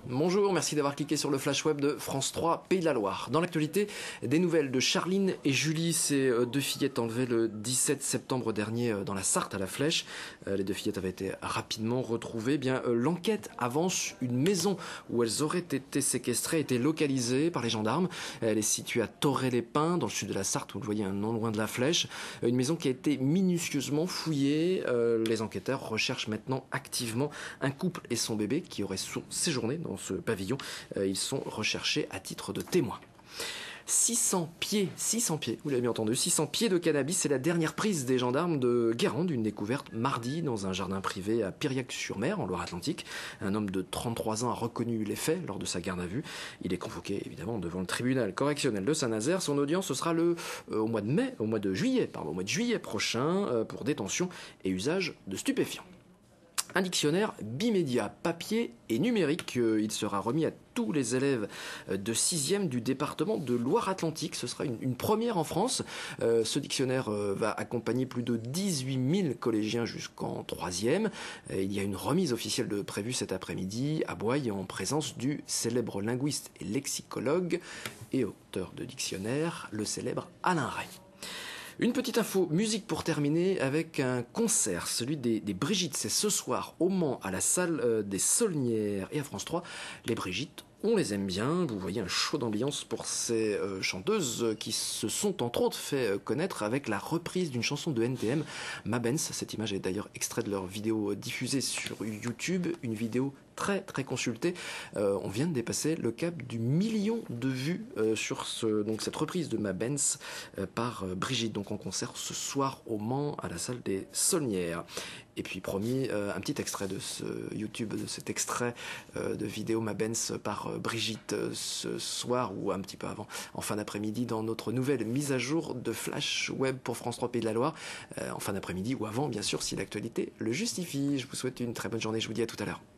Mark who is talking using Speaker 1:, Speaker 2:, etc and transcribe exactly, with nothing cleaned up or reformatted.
Speaker 1: Bonjour, merci d'avoir cliqué sur le flash web de France trois Pays de la Loire. Dans l'actualité, des nouvelles de Charline et Julie, ces deux fillettes enlevées le dix-sept septembre dernier dans la Sarthe à la Flèche. Les deux fillettes avaient été rapidement retrouvées. Bien, l'enquête avance. Une maison où elles auraient été séquestrées a été localisée par les gendarmes. Elle est située à Torrey-les-Pins, dans le sud de la Sarthe, vous le voyez, non loin de la Flèche. Une maison qui a été minutieusement fouillée. Les enquêteurs recherchent maintenant activement un couple et son bébé qui auraient séjourné dans ce pavillon. Ils sont recherchés à titre de témoins. six cents pieds, six cents pieds, vous l'avez bien entendu, six cents pieds de cannabis, c'est la dernière prise des gendarmes de Guérande, une découverte mardi dans un jardin privé à Piriac-sur-Mer, en Loire-Atlantique. Un homme de trente-trois ans a reconnu les faits lors de sa garde à vue. Il est convoqué évidemment devant le tribunal correctionnel de Saint-Nazaire. Son audience ce sera le, euh, au mois de mai, au mois de juillet, pardon, au mois de juillet prochain, euh, pour détention et usage de stupéfiants. Un dictionnaire bimédia, papier et numérique. Il sera remis à tous les élèves de sixième du département de Loire-Atlantique. Ce sera une, une première en France. Euh, ce dictionnaire euh, va accompagner plus de dix-huit mille collégiens jusqu'en troisième. Euh, il y a une remise officielle de prévue cet après-midi à Boye en présence du célèbre linguiste et lexicologue et auteur de dictionnaire, le célèbre Alain Ray. Une petite info musique pour terminer avec un concert, celui des, des Brigitte. C'est ce soir au Mans à la salle euh, des Saulnières et à France trois. Les Brigitte, on les aime bien. Vous voyez un show d'ambiance pour ces euh, chanteuses qui se sont entre autres fait euh, connaître avec la reprise d'une chanson de N T M, Ma Benz. Cette image est d'ailleurs extraite de leur vidéo diffusée sur YouTube, une vidéo très très consultée. Euh, on vient de dépasser le cap du million de vues euh, sur ce, donc cette reprise de Ma Benz euh, par euh, Brigitte, donc en concert ce soir au Mans à la salle des Saulnières. Et puis promis, euh, un petit extrait de ce YouTube, de cet extrait euh, de vidéo Ma Benz par euh, Brigitte euh, ce soir ou un petit peu avant, en fin d'après-midi, dans notre nouvelle mise à jour de Flash Web pour France trois Pays de la Loire, euh, en fin d'après-midi ou avant, bien sûr, si l'actualité le justifie. Je vous souhaite une très bonne journée, je vous dis à tout à l'heure.